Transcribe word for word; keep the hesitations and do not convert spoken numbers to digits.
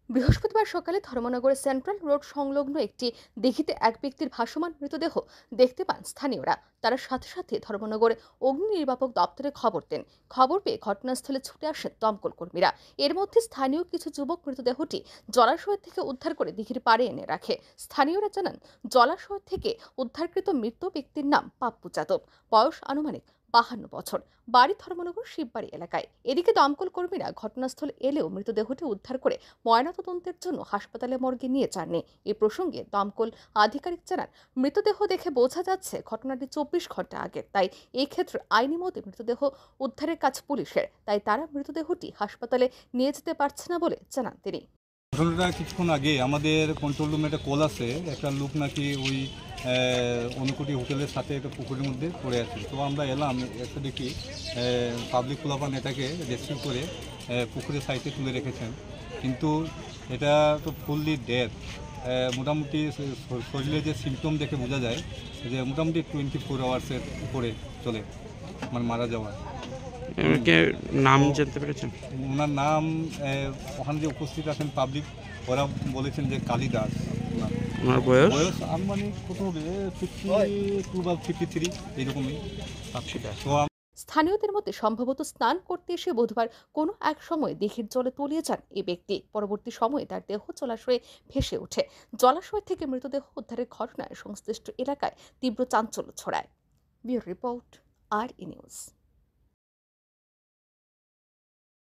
বৃহস্পতিবার সকালে ধর্মনগরের central road সংলগ্ন একটি দিঘিতে এক ব্যক্তির ভাসমান মৃতদেহ দেখতে পান স্থানীয়রা। তারা সাথে সাথে ধর্মনগরে অগ্নি নির্বাপক দপ্তরে খবর দেন। খবর পেয়ে ঘটনাস্থলে ছুটে আসেন দমকল কর্মীরা। এর মধ্যে স্থানীয় কিছু যুবক মৃতদেহটি জলাশয় থেকে উদ্ধার করে দিঘির পাড়ে এনে রাখে। স্থানীয়রা জানান, জলাশয় থেকে উদ্ধারকৃত মৃত ব্যক্তির নাম পাপ্পু যাদব, বয়স আনুমানিক বাহান্ন বছর, বাড়ি ধর্মনগর শিববাড়ি এলাকায়। এদিকে দমকল কর্মীরা ঘটনাস্থলে এলেও মৃতদেহটি উদ্ধার করে ময়নাতদন্তের জন্য হাসপাতালে মর্গে নিয়ে যাননি। এ প্রসঙ্গে দমকল আধিকারিক জানান, মৃতদেহ দেখে বোঝা যাচ্ছে ঘটনাটি চব্বিশ ঘন্টা আগের, তাই এই ক্ষেত্রে আইনি মতে মৃতদেহ উদ্ধারের কাজ পুলিশের, তাই তারা মৃতদেহটি হাসপাতালে নিয়ে যেতে পারছে না বলে জানান তিনি। ঘটনাটা কিছুক্ষণ আগে আমাদের কন্ট্রোল রুমে একটা কল আসে, একটা লোক নাকি ওই অনুকুটি হোটেলের সাথে একটা পুকুরের মধ্যে পড়ে আছে। তো আমরা এলাম, একটা দেখি পাবলিক পোলাপান এটাকে রেস্কিউ করে পুকুরের সাইডে তুলে রেখেছেন, কিন্তু এটা তো ফুললি ডেথ। মোটামুটি শরীরে যে সিমটম দেখে বোঝা যায় যে মোটামুটি টোয়েন্টি ফোর আওয়ার্সের উপরে চলে, মানে মারা যাওয়া। নাম জানতে পেরেছেন? ওনার নাম ওখানে যে উপস্থিত আছেন পাবলিক, ওরা বলেছেন যে কালিদাস। ওনার বয়স বয়স আনুমানিক কত হবে, ফিফটি টু বা ফিফটি থ্রি এরকমই। স্থানীয়দের মধ্যে সম্ভবত স্নান করতে এসে বুধবার কোনো এক সময় দিঘির জলে তলিয়ে যান এই ব্যক্তি। পরবর্তী সময়ে তার দেহ জলাশয়ে ভেসে ওঠে। জলাশয় থেকে মৃতদেহ উদ্ধারের ঘটনায় সংশ্লিষ্ট এলাকায় তীব্র চাঞ্চল্য ছড়ায়। Bureau report, R E news.